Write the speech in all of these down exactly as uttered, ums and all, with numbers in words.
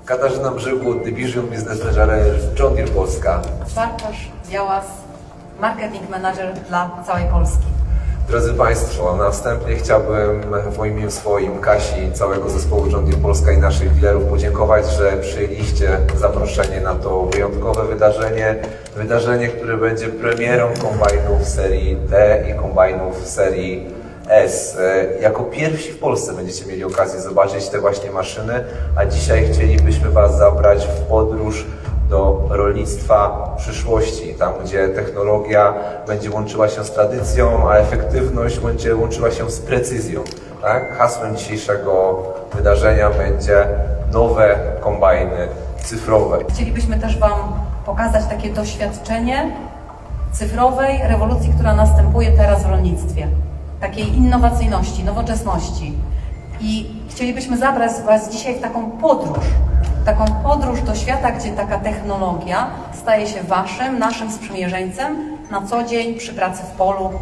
Katarzyna Brzygłód, Division Business Manager John Deere Polska. Bartosz Białas, Marketing Manager dla całej Polski. Drodzy Państwo, na wstępie chciałbym w imieniu swoim, Kasi, całego zespołu John Deere Polska i naszych dealerów podziękować, że przyjęliście zaproszenie na to wyjątkowe wydarzenie. Wydarzenie, które będzie premierą kombajnów serii D i kombajnów serii S. Jako pierwsi w Polsce będziecie mieli okazję zobaczyć te właśnie maszyny, a dzisiaj chcielibyśmy Was zabrać w podróż do rolnictwa przyszłości, tam gdzie technologia będzie łączyła się z tradycją, a efektywność będzie łączyła się z precyzją. Tak? Hasłem dzisiejszego wydarzenia będzie nowe kombajny cyfrowe. Chcielibyśmy też Wam pokazać takie doświadczenie cyfrowej rewolucji, która następuje teraz w rolnictwie. Takiej innowacyjności, nowoczesności. I chcielibyśmy zabrać Was dzisiaj w taką podróż, taką podróż do świata, gdzie taka technologia staje się Waszym, naszym sprzymierzeńcem na co dzień przy pracy w polu.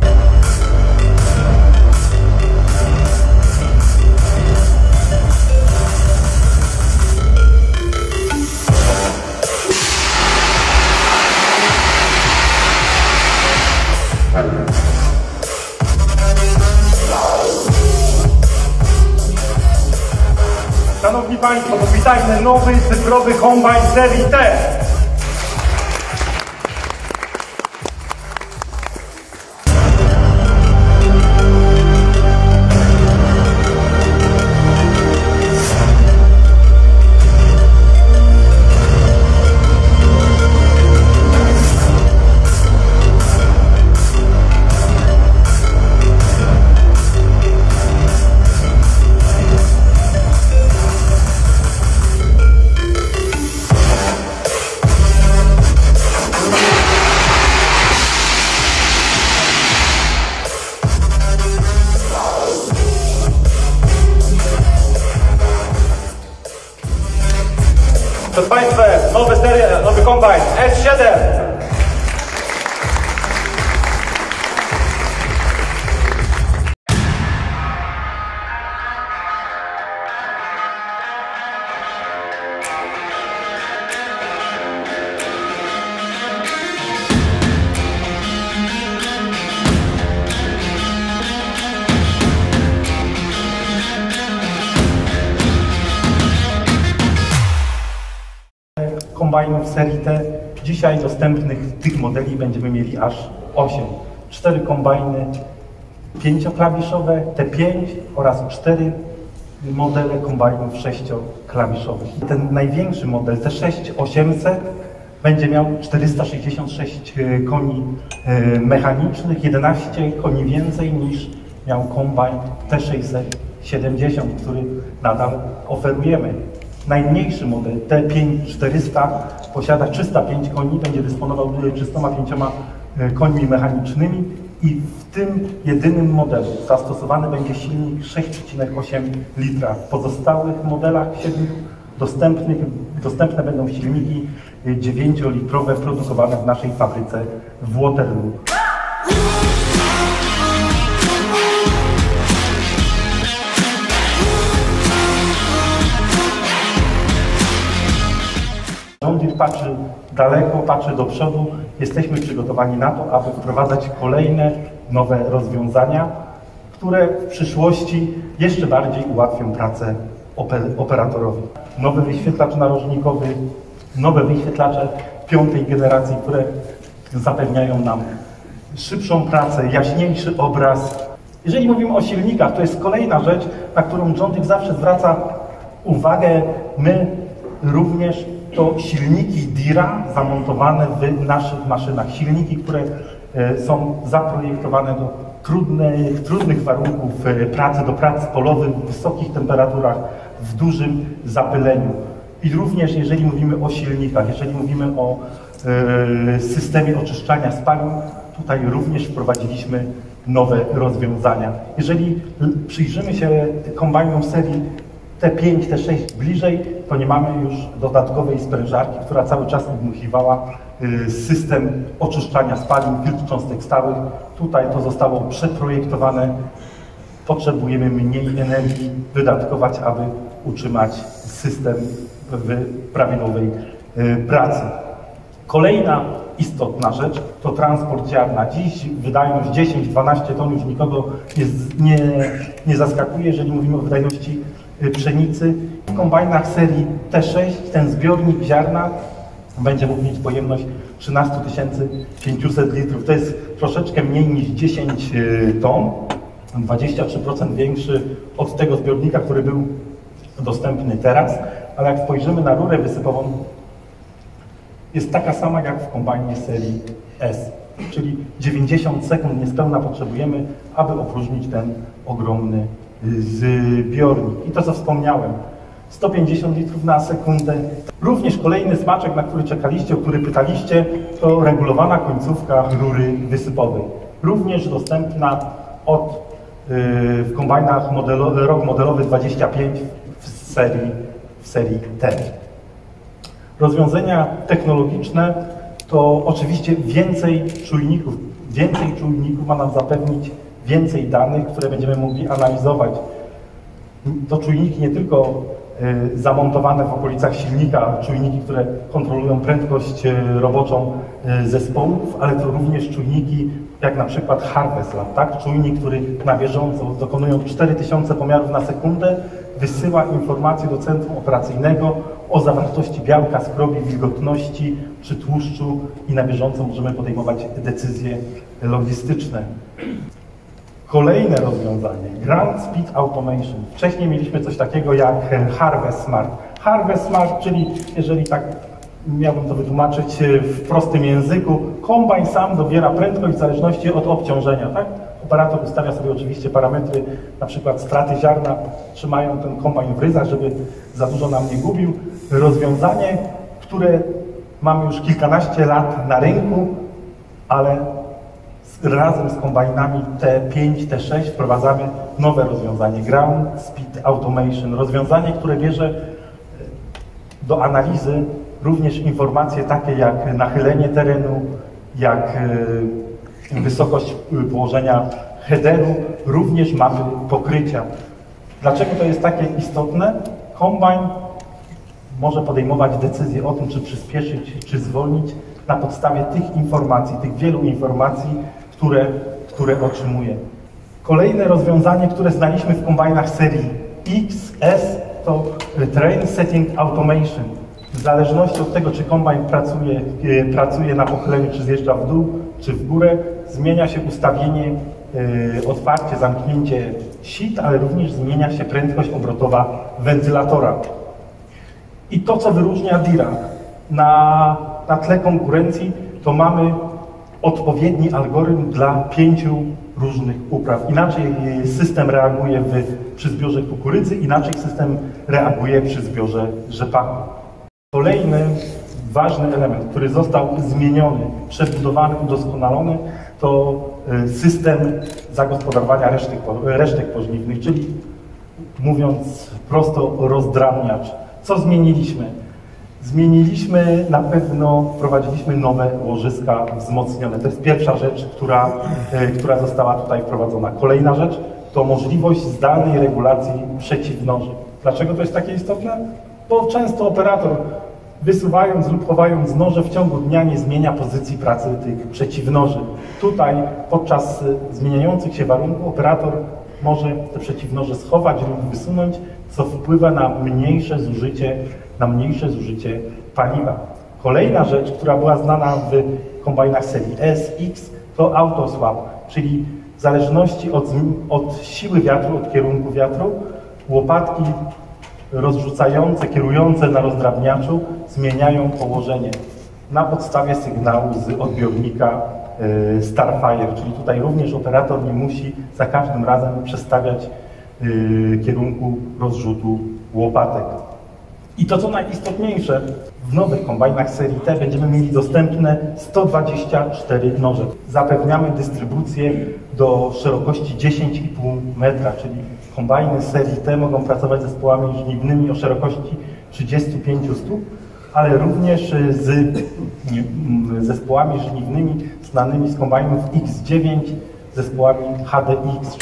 Szanowni Państwo, powitajmy nowy cyfrowy kombajn serii T. Przed Państwem nowy seria, nowy kombajn S siedem. Kombajnów serii T. Dzisiaj dostępnych tych modeli będziemy mieli aż osiem. cztery kombajny pięcioklawiszowe, T pięć oraz cztery modele kombajnów sześcioklawiszowych. Ten największy model T sześć osiemset będzie miał czterysta sześćdziesiąt sześć koni mechanicznych, jedenaście koni więcej niż miał kombajn T sześćset siedemdziesiąt, który nadal oferujemy. Najmniejszy model T pięć czterysta posiada trzysta pięć koni, będzie dysponował trzysta pięć końmi mechanicznymi i w tym jedynym modelu zastosowany będzie silnik sześć przecinek osiem litra. W pozostałych modelach silników dostępnych, dostępne będą silniki dziewięciolitrowe produkowane w naszej fabryce w Waterloo. John Deere patrzy daleko, patrzy do przodu. Jesteśmy przygotowani na to, aby wprowadzać kolejne nowe rozwiązania, które w przyszłości jeszcze bardziej ułatwią pracę operatorowi. Nowy wyświetlacz narożnikowy, nowe wyświetlacze piątej generacji, które zapewniają nam szybszą pracę, jaśniejszy obraz. Jeżeli mówimy o silnikach, to jest kolejna rzecz, na którą John Deere zawsze zwraca uwagę. My również to silniki Deere'a zamontowane w naszych maszynach. Silniki, które są zaprojektowane do trudnych, trudnych warunków pracy, do prac polowych, w wysokich temperaturach, w dużym zapyleniu. I również jeżeli mówimy o silnikach, jeżeli mówimy o e, systemie oczyszczania spalin, tutaj również wprowadziliśmy nowe rozwiązania. Jeżeli przyjrzymy się kombajnom serii T pięć, T sześć bliżej, to nie mamy już dodatkowej sprężarki, która cały czas obsługiwała system oczyszczania spalin, filtr cząstek stałych. Tutaj to zostało przeprojektowane. Potrzebujemy mniej energii wydatkować, aby utrzymać system w prawidłowej pracy. Kolejna istotna rzecz to transport ziarna. Dziś wydajność dziesięć dwanaście ton już nikogo nie, nie, nie zaskakuje, jeżeli mówimy o wydajności pszenicy. W kombajnach serii T sześć ten zbiornik ziarna będzie mógł mieć pojemność trzynaście tysięcy pięćset litrów. To jest troszeczkę mniej niż dziesięć ton, dwadzieścia trzy procent większy od tego zbiornika, który był dostępny teraz, ale jak spojrzymy na rurę wysypową, jest taka sama jak w kombajnie serii S, czyli dziewięćdziesiąt sekund niespełna potrzebujemy, aby opróżnić ten ogromny zbiornik. I to, co wspomniałem, sto pięćdziesiąt litrów na sekundę. Również kolejny smaczek, na który czekaliście, o który pytaliście, to regulowana końcówka rury wysypowej. Również dostępna od, yy, w kombajnach modelo, rok modelowy dwadzieścia pięć w serii, w serii T. Rozwiązania technologiczne to oczywiście więcej czujników. Więcej czujników ma nam zapewnić więcej danych, które będziemy mogli analizować. To czujniki nie tylko y, zamontowane w okolicach silnika, czujniki, które kontrolują prędkość y, roboczą y, zespołów, ale to również czujniki jak na przykład Harvest Lab, tak? Czujnik, który na bieżąco, dokonując cztery tysiące pomiarów na sekundę, wysyła informacje do centrum operacyjnego o zawartości białka, skrobi, wilgotności czy tłuszczu i na bieżąco możemy podejmować decyzje logistyczne. Kolejne rozwiązanie, Ground Speed Automation. Wcześniej mieliśmy coś takiego jak Harvest Smart. Harvest Smart, czyli jeżeli tak miałbym to wytłumaczyć w prostym języku, kombajn sam dobiera prędkość w zależności od obciążenia, tak? Operator ustawia sobie oczywiście parametry, na przykład straty ziarna, trzymają ten kombajn w ryzach, żeby za dużo nam nie gubił. Rozwiązanie, które mamy już kilkanaście lat na rynku, ale razem z kombajnami T pięć, T sześć wprowadzamy nowe rozwiązanie, Ground Speed Automation. Rozwiązanie, które bierze do analizy również informacje takie jak nachylenie terenu, jak wysokość położenia headeru, również mamy pokrycia. Dlaczego to jest takie istotne? Kombajn może podejmować decyzję o tym, czy przyspieszyć, czy zwolnić na podstawie tych informacji, tych wielu informacji, które, które otrzymuje. Kolejne rozwiązanie, które znaliśmy w kombajnach serii X, S, to Train Setting Automation. W zależności od tego, czy kombajn pracuje, pracuje na pochyleniu, czy zjeżdża w dół, czy w górę, zmienia się ustawienie, yy, otwarcie, zamknięcie sit, ale również zmienia się prędkość obrotowa wentylatora. I to, co wyróżnia Dira na, na tle konkurencji, to mamy odpowiedni algorytm dla pięciu różnych upraw. Inaczej system reaguje w, przy zbiorze kukurydzy, inaczej system reaguje przy zbiorze rzepaku. Kolejny ważny element, który został zmieniony, przebudowany, udoskonalony, to system zagospodarowania resztek, resztek pożniwnych, czyli mówiąc prosto, rozdrabniacz. Co zmieniliśmy? Zmieniliśmy na pewno, wprowadziliśmy nowe łożyska wzmocnione. To jest pierwsza rzecz, która, która została tutaj wprowadzona. Kolejna rzecz to możliwość zdalnej regulacji przeciwnoży. Dlaczego to jest takie istotne? Bo często operator, wysuwając lub chowając noże, w ciągu dnia nie zmienia pozycji pracy tych przeciwnoży. Tutaj podczas zmieniających się warunków operator może te przeciwnoże schować lub wysunąć, co wpływa na mniejsze zużycie, na mniejsze zużycie paliwa. Kolejna rzecz, która była znana w kombajnach serii S, X, to auto swap, czyli w zależności od, od siły wiatru, od kierunku wiatru, łopatki rozrzucające, kierujące na rozdrabniaczu zmieniają położenie na podstawie sygnału z odbiornika y, Starfire, czyli tutaj również operator nie musi za każdym razem przestawiać y, kierunku rozrzutu łopatek. I to, co najistotniejsze, w nowych kombajnach serii T będziemy mieli dostępne sto dwadzieścia cztery noże. Zapewniamy dystrybucję do szerokości dziesięć i pół metra, czyli kombajny serii T mogą pracować z zespołami żniwnymi o szerokości trzydziestu pięciu stóp, ale również z zespołami żniwnymi znanymi z kombajnów X dziewięć, zespołami H D X.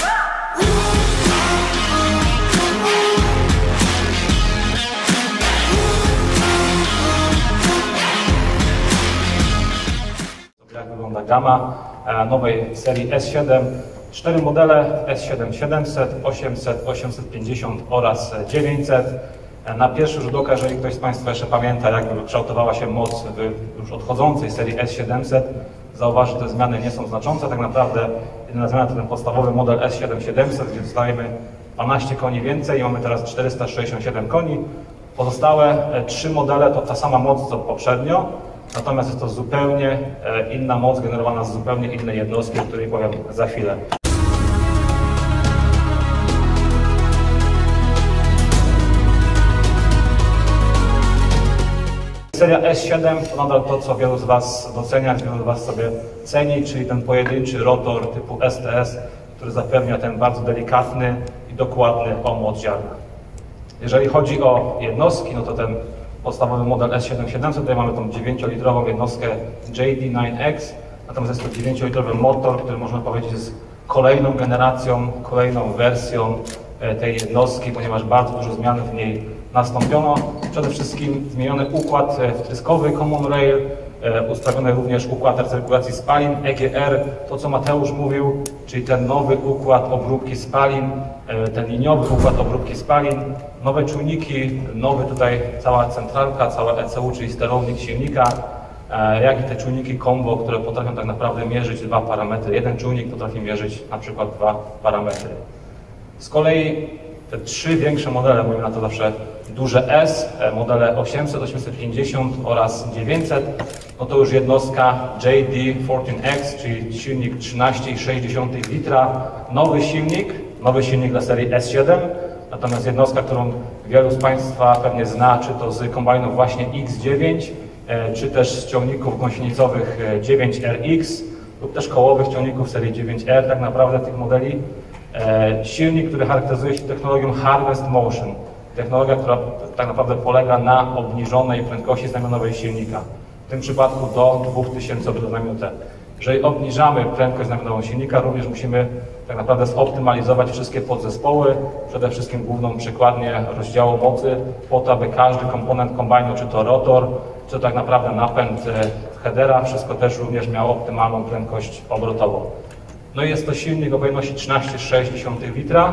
wygląda gama nowej serii S siedem. Cztery modele S siedem siedemset, osiemset, osiemset pięćdziesiąt oraz dziewięćset. Na pierwszy rzut oka, jeżeli ktoś z Państwa jeszcze pamięta, jak kształtowała się moc w już odchodzącej serii S siedemset, zauważy, że te zmiany nie są znaczące. Tak naprawdę jedyna zmiana to ten podstawowy model S siedem siedemset, gdzie dostajemy dwanaście koni więcej i mamy teraz czterysta sześćdziesiąt siedem koni. Pozostałe trzy modele to ta sama moc co poprzednio, natomiast jest to zupełnie inna moc generowana z zupełnie innej jednostki, o której powiem za chwilę. Seria S siedem to nadal to, co wielu z Was docenia, wielu z Was sobie ceni, czyli ten pojedynczy rotor typu S T S, który zapewnia ten bardzo delikatny i dokładny omłot ziarna. Jeżeli chodzi o jednostki, no to ten podstawowy model S siedem siedemset, tutaj mamy tą dziewięciolitrową jednostkę J D dziewięć X, natomiast jest to dziewięciolitrowy motor, który można powiedzieć jest kolejną generacją, kolejną wersją tej jednostki, ponieważ bardzo dużo zmian w niej nastąpiono. Przede wszystkim zmieniony układ wtryskowy Common Rail, ustawiony również układ recyrkulacji spalin E G R, to co Mateusz mówił, czyli ten nowy układ obróbki spalin, ten liniowy układ obróbki spalin, nowe czujniki, nowy tutaj cała centralka, całe E C U, czyli sterownik silnika, jak i te czujniki combo, które potrafią tak naprawdę mierzyć dwa parametry. Jeden czujnik potrafi mierzyć na przykład dwa parametry. Z kolei te trzy większe modele, mówimy na to zawsze duże S, modele osiemset, osiemset pięćdziesiąt oraz dziewięćset, no to już jednostka J D czternaście X, czyli silnik trzynaście przecinek sześć litra, nowy silnik, nowy silnik dla serii S siedem, natomiast jednostka, którą wielu z Państwa pewnie zna, czy to z kombajnów właśnie X dziewięć, czy też z ciągników gąsienicowych dziewięć R X lub też kołowych ciągników serii dziewięć R, tak naprawdę tych modeli. Silnik, który charakteryzuje się technologią Harvest Motion. Technologia, która tak naprawdę polega na obniżonej prędkości znamionowej silnika. W tym przypadku do dwóch tysięcy obrotów na minutę. Jeżeli obniżamy prędkość znamionową silnika, również musimy tak naprawdę zoptymalizować wszystkie podzespoły, przede wszystkim główną przekładnię rozdziału mocy, po to, aby każdy komponent kombajnu, czy to rotor, czy to tak naprawdę napęd headera, wszystko też również miało optymalną prędkość obrotową. No i jest to silnik o pojemności trzynaście przecinek sześć litra,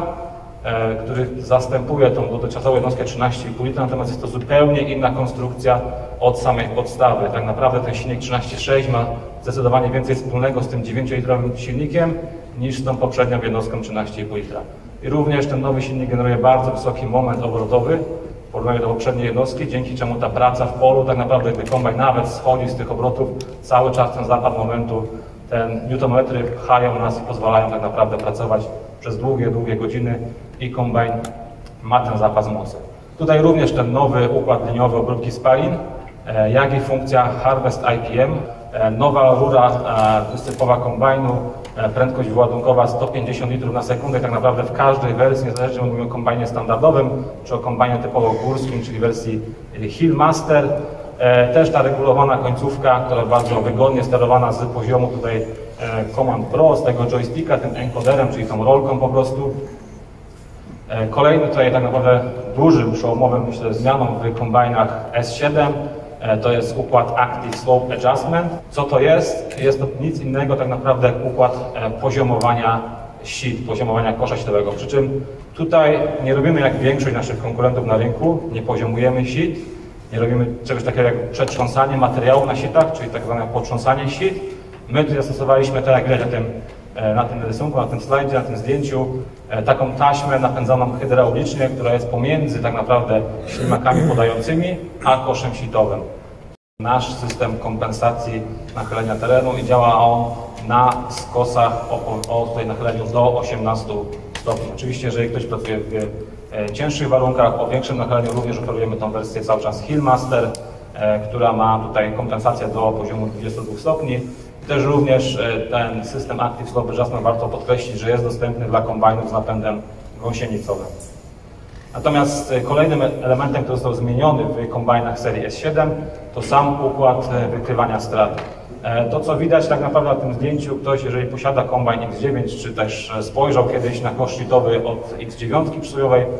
e, który zastępuje tą dotychczasową jednostkę trzynaście i pół litra, natomiast jest to zupełnie inna konstrukcja od samej podstawy. Tak naprawdę ten silnik trzynaście przecinek sześć ma zdecydowanie więcej wspólnego z tym dziewięciolitrowym silnikiem niż z tą poprzednią jednostką trzynaście i pół litra. I również ten nowy silnik generuje bardzo wysoki moment obrotowy w porównaniu do poprzedniej jednostki, dzięki czemu ta praca w polu, tak naprawdę gdy kombajn nawet schodzi z tych obrotów, cały czas ten zapad momentu, te newtonometry pchają nas i pozwalają tak naprawdę pracować przez długie, długie godziny i kombajn ma ten zapas mocy. Tutaj również ten nowy układ liniowy obróbki spalin, jak i funkcja Harvest I P M, nowa rura wysypowa kombajnu, prędkość wyładunkowa sto pięćdziesiąt litrów na sekundę. Tak naprawdę w każdej wersji, niezależnie czy mówimy o kombajnie standardowym, czy o kombajnie typowo górskim, czyli wersji Hillmaster, też ta regulowana końcówka, która bardzo wygodnie sterowana z poziomu tutaj Command Pro, z tego joysticka, tym encoderem, czyli tą rolką po prostu. Kolejny tutaj tak naprawdę dużym, przełomowym, myślę, zmianą w kombajnach S siedem to jest układ Active Slope Adjustment. Co to jest? Jest to nic innego tak naprawdę jak układ poziomowania sit, poziomowania kosza sitowego. Przy czym tutaj nie robimy jak większość naszych konkurentów na rynku, nie poziomujemy sit, nie robimy czegoś takiego jak przetrząsanie materiału na sitach, czyli tak zwane potrząsanie sit. My tu zastosowaliśmy, tak jak widać na tym, na tym rysunku, na tym slajdzie, na tym zdjęciu, taką taśmę napędzaną hydraulicznie, która jest pomiędzy tak naprawdę ślimakami podającymi, a koszem sitowym. Nasz system kompensacji nachylenia terenu i działa on na skosach o, o tutaj nachyleniu do osiemnastu stopni. Oczywiście, jeżeli ktoś pracuje w cięższych warunkach, o większym nachyleniu również oferujemy tą wersję cały czas Hillmaster, która ma tutaj kompensację do poziomu dwudziestu dwóch stopni. Też również ten system Active Slope Adjustment warto podkreślić, że jest dostępny dla kombajnów z napędem gąsienicowym. Natomiast kolejnym elementem, który został zmieniony w kombajnach serii S siedem, to sam układ wykrywania strat. To, co widać tak naprawdę na tym zdjęciu, ktoś, jeżeli posiada kombajn X dziewięć, czy też spojrzał kiedyś na kosz sitowy od X dziewięć przysłowiowej,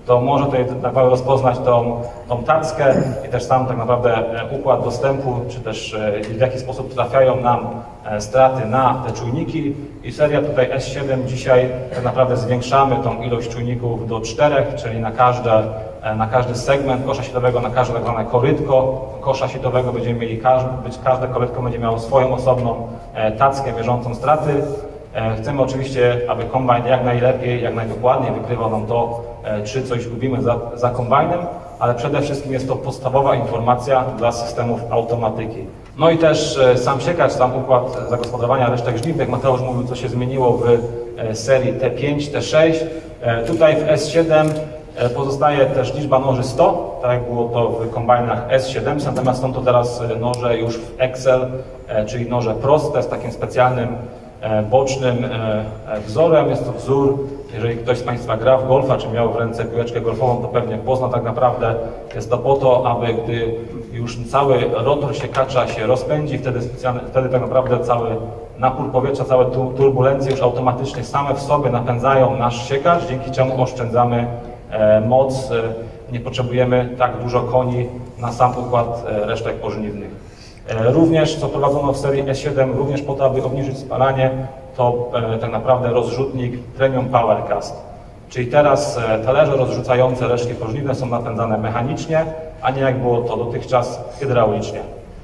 to może tutaj tak naprawdę rozpoznać tą, tą tackę i też sam tak naprawdę układ dostępu, czy też w jaki sposób trafiają nam straty na te czujniki. I seria tutaj S siedem dzisiaj tak naprawdę zwiększamy tą ilość czujników do czterech, czyli na, każde, na każdy segment kosza sieciowego, na każde tak zwane korytko kosza sieciowego będziemy mieli, każde, każde korytko będzie miało swoją osobną tackę mierzącą straty. Chcemy oczywiście, aby kombajn jak najlepiej, jak najdokładniej wykrywał nam to, czy coś gubimy za, za kombajnem, ale przede wszystkim jest to podstawowa informacja dla systemów automatyki. No i też sam siekacz, sam układ zagospodarowania resztek żniwnych. Mateusz mówił, co się zmieniło w serii T pięć, T sześć. Tutaj w S siedem pozostaje też liczba noży sto, tak jak było to w kombajnach S siedem, natomiast są to teraz noże już w Excel, czyli noże proste z takim specjalnym bocznym wzorem. Jest to wzór, jeżeli ktoś z Państwa gra w golfa, czy miał w ręce piłeczkę golfową, to pewnie pozna tak naprawdę. Jest to po to, aby gdy już cały rotor siekacza się rozpędzi, wtedy, specjalny, wtedy tak naprawdę cały napór powietrza, całe turbulencje już automatycznie same w sobie napędzają nasz siekacz, dzięki czemu oszczędzamy moc. Nie potrzebujemy tak dużo koni na sam układ resztek pożniwnych. Również, co prowadzono w serii S siedem, również po to, aby obniżyć spalanie, to e, tak naprawdę rozrzutnik Premium Powercast. Czyli teraz e, talerze rozrzucające resztki pożniwne są napędzane mechanicznie, a nie jak było to dotychczas hydraulicznie.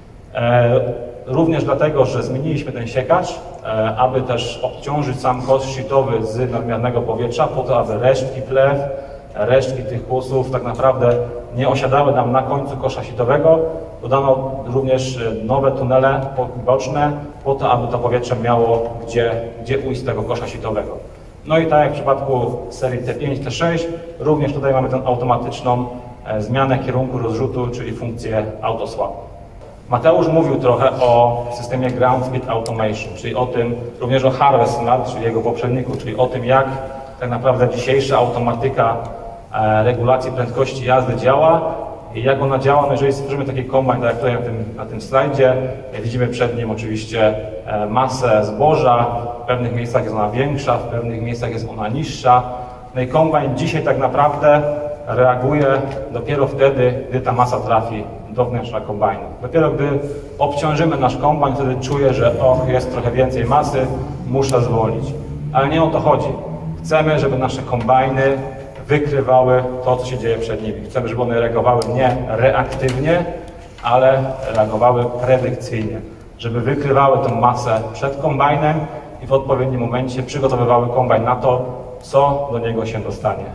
E, również dlatego, że zmieniliśmy ten siekacz, e, aby też obciążyć sam kosz sitowy z nadmiernego powietrza, po to, aby resztki plew, resztki tych kłusów tak naprawdę nie osiadały nam na końcu kosza sitowego. Dodano również nowe tunele boczne po to, aby to powietrze miało gdzie, gdzie ujść z tego kosza sitowego. No i tak jak w przypadku serii T pięć, T sześć, również tutaj mamy tę automatyczną zmianę kierunku rozrzutu, czyli funkcję autoswap. Mateusz mówił trochę o systemie Ground Speed Automation, czyli o tym, również o Harvest Smart, czyli jego poprzedniku, czyli o tym, jak tak naprawdę dzisiejsza automatyka regulacji prędkości jazdy działa i jak ona działa. No jeżeli stworzymy taki kombajn, tak jak tutaj na tym, na tym slajdzie, widzimy przed nim oczywiście masę zboża, w pewnych miejscach jest ona większa, w pewnych miejscach jest ona niższa. No i kombajn dzisiaj tak naprawdę reaguje dopiero wtedy, gdy ta masa trafi do wnętrza kombajnu. Dopiero gdy obciążymy nasz kombajn, wtedy czuje, że och, jest trochę więcej masy, muszę zwolnić. Ale nie o to chodzi. Chcemy, żeby nasze kombajny wykrywały to, co się dzieje przed nimi. Chcemy, żeby one reagowały nie reaktywnie, ale reagowały predykcyjnie. Żeby wykrywały tę masę przed kombajnem i w odpowiednim momencie przygotowywały kombajn na to, co do niego się dostanie.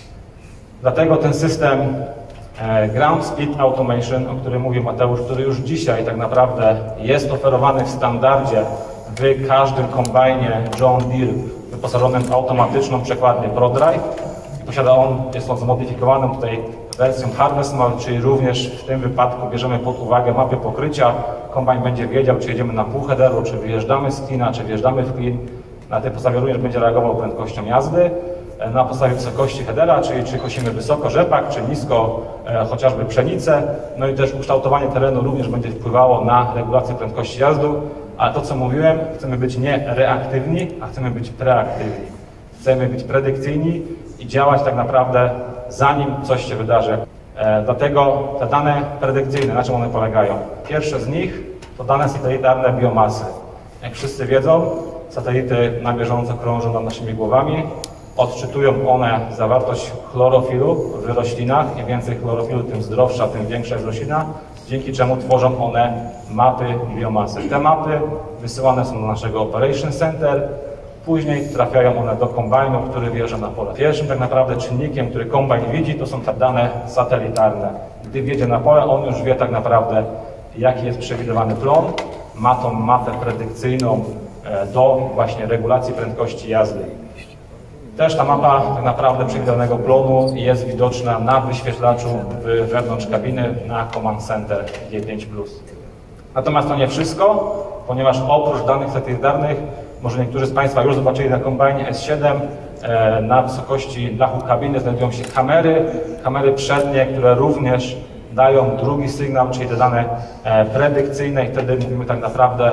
Dlatego ten system Ground Speed Automation, o którym mówił Mateusz, który już dzisiaj tak naprawdę jest oferowany w standardzie w każdym kombajnie John Deere wyposażonym w automatyczną przekładnię ProDrive. Posiada on, jest on zmodyfikowaną tutaj wersją Harvest Smart, czyli również w tym wypadku bierzemy pod uwagę mapy pokrycia. Kombajn będzie wiedział, czy jedziemy na pół headeru, czy wyjeżdżamy z klina, czy wjeżdżamy w klin. Na tej podstawie również będzie reagował prędkością jazdy. Na podstawie wysokości headera, czyli czy kosimy wysoko rzepak, czy nisko e, chociażby pszenicę. No i też ukształtowanie terenu również będzie wpływało na regulację prędkości jazdy. Ale to, co mówiłem, chcemy być nie reaktywni, a chcemy być preaktywni. Chcemy być predykcyjni i działać tak naprawdę zanim coś się wydarzy. E, dlatego te dane predykcyjne, na czym one polegają? Pierwsze z nich to dane satelitarne biomasy. Jak wszyscy wiedzą, satelity na bieżąco krążą nad naszymi głowami. Odczytują one zawartość chlorofilu w roślinach. Im więcej chlorofilu, tym zdrowsza, tym większa jest roślina, dzięki czemu tworzą one mapy biomasy. Te mapy wysyłane są do naszego Operation Center, później trafiają one do kombajnu, który wjeżdża na pole. Pierwszym tak naprawdę czynnikiem, który kombajn widzi, to są te dane satelitarne. Gdy wjedzie na pole, on już wie tak naprawdę, jaki jest przewidywany plon, ma tą mapę predykcyjną do właśnie regulacji prędkości jazdy. Też ta mapa tak naprawdę przewidzianego plonu jest widoczna na wyświetlaczu w wewnątrz kabiny na Command Center G pięć plus. Natomiast to nie wszystko, ponieważ oprócz danych satelitarnych, może niektórzy z Państwa już zobaczyli na kombajnie S siedem, na wysokości dachu kabiny znajdują się kamery, kamery przednie, które również dają drugi sygnał, czyli te dane predykcyjne i wtedy mówimy tak naprawdę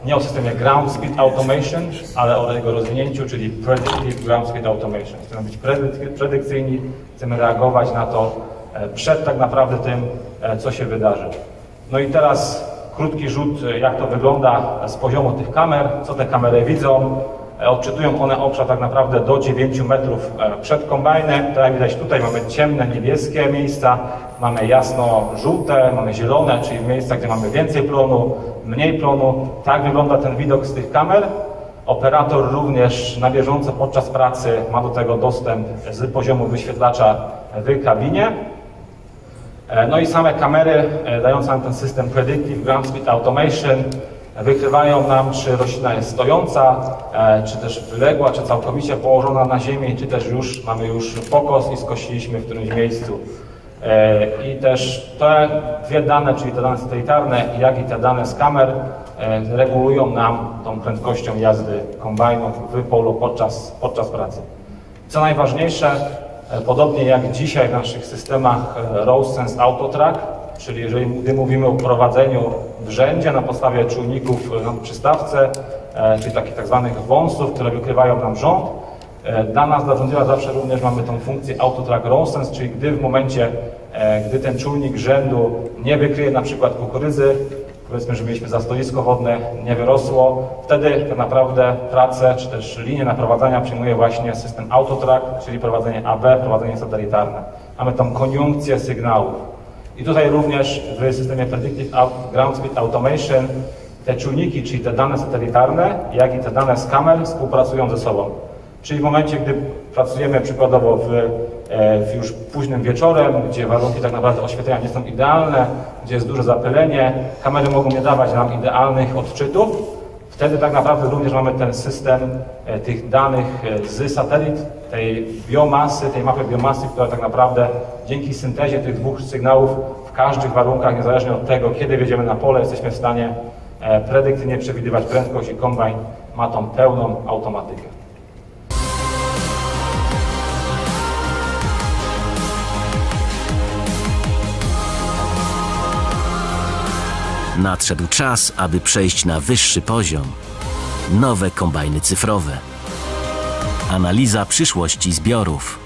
nie o systemie Ground Speed Automation, ale o jego rozwinięciu, czyli Predictive Ground Speed Automation. Chcemy być predykcyjni, chcemy reagować na to przed tak naprawdę tym, co się wydarzy. No i teraz krótki rzut, jak to wygląda z poziomu tych kamer, co te kamery widzą. Odczytują one obszar tak naprawdę do dziewięciu metrów przed kombajnem. Tak jak widać tutaj mamy ciemne, niebieskie miejsca, mamy jasno-żółte, mamy zielone, czyli miejsca, gdzie mamy więcej plonu, mniej plonu. Tak wygląda ten widok z tych kamer. Operator również na bieżąco podczas pracy ma do tego dostęp z poziomu wyświetlacza w kabinie. No i same kamery dające nam ten system Predictive Ground Speed Automation wykrywają nam, czy roślina jest stojąca, czy też wyległa, czy całkowicie położona na ziemi, czy też już mamy już pokos i skosiliśmy w którymś miejscu. I też te dwie dane, czyli te dane satelitarne, jak i te dane z kamer regulują nam tą prędkością jazdy kombajnu w polu podczas, podczas pracy. Co najważniejsze, podobnie jak dzisiaj w naszych systemach RoseSense AutoTrack, czyli jeżeli gdy mówimy o prowadzeniu w rzędzie na podstawie czujników na przystawce, czyli takich tak zwanych wąsów, które wykrywają nam rząd, dla nas, dla rządziela zawsze również mamy tą funkcję AutoTrack RoseSense, czyli gdy w momencie, gdy ten czujnik rzędu nie wykryje na przykład kukurydzy, powiedzmy, że mieliśmy zastoisko wodne, nie wyrosło, wtedy tak naprawdę pracę, czy też linię naprowadzania przyjmuje właśnie system AutoTrack, czyli prowadzenie A B, prowadzenie satelitarne. Mamy tą koniunkcję sygnałów. I tutaj również w systemie Predictive Ground Speed Automation te czujniki, czyli te dane satelitarne, jak i te dane z kamer współpracują ze sobą. Czyli w momencie, gdy pracujemy przykładowo w, w już późnym wieczorem, gdzie warunki tak naprawdę oświetlenia nie są idealne, gdzie jest duże zapylenie, kamery mogą nie dawać nam idealnych odczytów, wtedy tak naprawdę również mamy ten system tych danych z satelit, tej biomasy, tej mapy biomasy, która tak naprawdę dzięki syntezie tych dwóch sygnałów w każdych warunkach, niezależnie od tego, kiedy wjedziemy na pole, jesteśmy w stanie predykcyjnie przewidywać prędkość i kombajn ma tą pełną automatykę. Nadszedł czas, aby przejść na wyższy poziom. Nowe kombajny cyfrowe. Analiza przyszłości zbiorów.